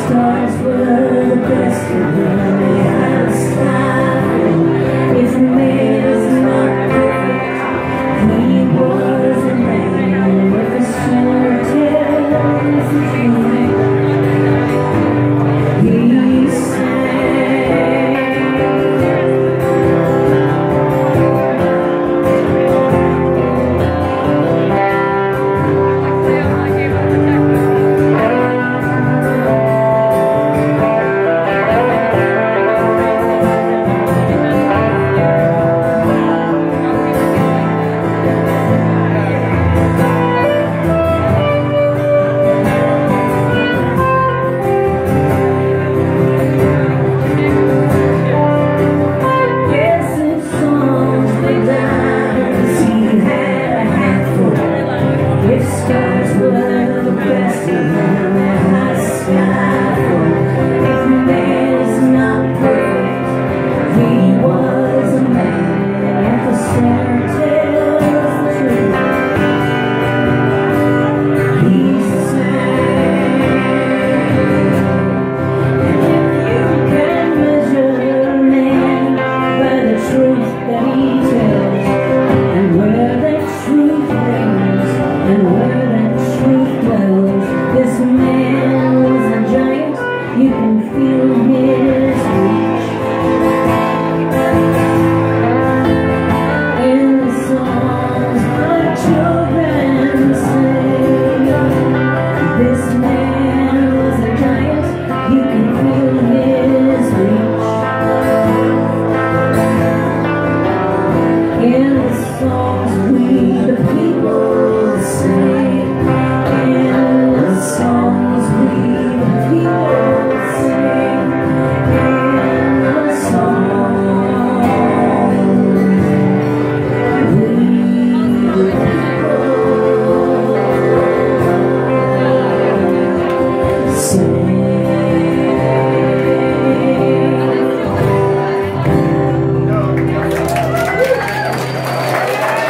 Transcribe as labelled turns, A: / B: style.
A: stars were the best of them. They had a style. If a man is not perfect, he was a man with a sword tells the truth. He stars were the best of them. They had a sky. If a man is not perfect, he was a man. If the sword tells the truth, he's the same. And if you can measure a man by the truth that he tells, and where that truth lives, and where that truth dwells, this man